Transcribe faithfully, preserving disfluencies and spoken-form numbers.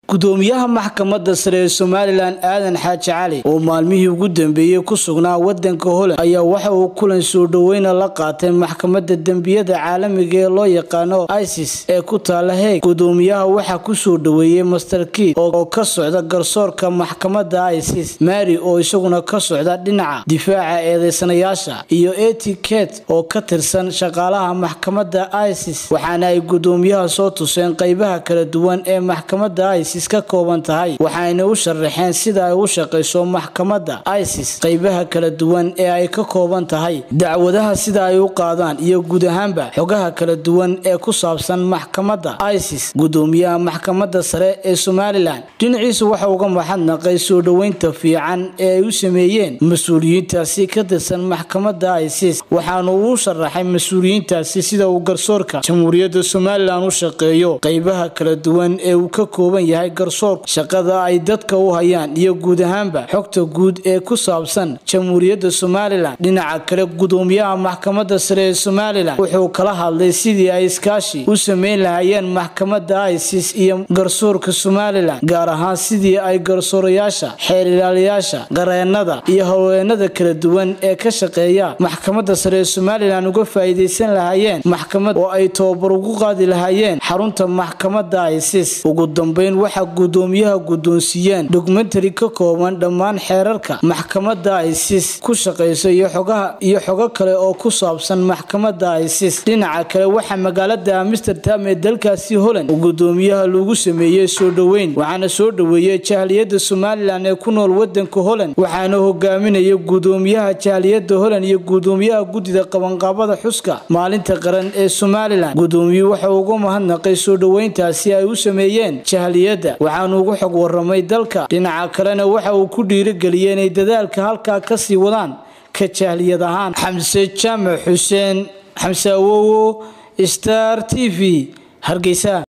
gudoomiyaha maxkamadda sare ee Somaliland Aadan Xaaji Cali oo maalmihii ugu dambeeyay ku sugnaa wadanka Holland ayaa waxa uu kulan soo dhaweyn la qaatay maxkamadda dambiyada caalamiga ee loo yaqaan I C C ee ku taala Hague. Gudoomiyaha waxa ku soo dhaweeyay Master Keith oo ka socda garsoorka maxkamadda I C C, Mary oo isaguna ka socda dhinaca difaaca eedeysanayaasha, iyo Etiquette oo ka tirsan shaqaalaha maxkamadda I C C. waxaana ay gudoomiyaha soo tuseen qaybaha kala duwan ee maxkamadda I C C ka kooban tahay, waxayna u sharaxeen sida ay u shaqeyso maxkamadda I C C, qaybaha kala duwan ee ay ka kooban tahay, dacwadaha sida ay u qaadaan, iyo guud ahaanba xogaha kala duwan ee ku saabsan maxkamadda I C C. Gudoomiyaha maxkamadda sare ee Somaliland dhinaciisa waxa uu ka mahadnaqay soo dhaweynta fiican ee ay u sameeyeen mas'uuliyiintaasi ka tirsan maxkamadda I C C, waxaana uu sharaxay mas'uuliyiintaasi sida uu garsoorka Jamhuuriyadda Somaliland u shaqeeyo, qaybaha kala duwan ee uu ka kooban yahay garsoorka, shaqada ay dadka u hayaan, iyo guud ahaanba xogta guud ee ku saabsan Jamhuuriyadda Somaliland. Dhinaca kale, gudoomiyaha maxkamadda sare ee Somaliland wuxuu kala hadlay sidii ay iskaashi u sameyn lahaayeen maxkamadda I C C iyo garsoorka Somaliland, gaar ahaan sidii ay garsoorayaasha, xeer ilaaliyaasha, qareenada iyo haweenada kala duwan ee ka shaqeeya maxkamadda sare ee Somaliland uga faa'iideysan lahaayeen maxkamad oo ay tababar ugu qaadi lahaayeen xarunta maxkamadda I C C. Ugu dambeyn, waxa gudoomiyaha gudoonsiiyeen documentary ka kooban dhammaan xeerarka maxkamadda I C C ku shaqeyso iyo xogaha iyo xogo kale oo ku saabsan maxkamadda I C C. Dhinaca kale, waxa magaalada Amsterdam ee dalkaasi Holland gudoomiyaha lagu sameeyay soo dhaweyn, waxaana soo dhaweeyay jaaliyadda Somaliland ee ku nool wadanka Holland, waxaana hogaaminaya gudoomiyaha jaaliyadda Holland iyo gudoomiyaha gudida qabanqaabada xuska maalinta qaran ee Somaliland. Gudoomiyuhu waxa uu uga mahadnaqay soo dhaweyntaasi ay u sameeyeen jaaliyadda, waxaana ugu xog waramay dalka. Dhinaca kalena waxa uu ku dhiirigeliyay inay dadaalka halka ka sii wadaan ka jaaliyad ahaan. Xamse Jaamac Xuseen, Xamse Awowo, Star T V, Hargeysa.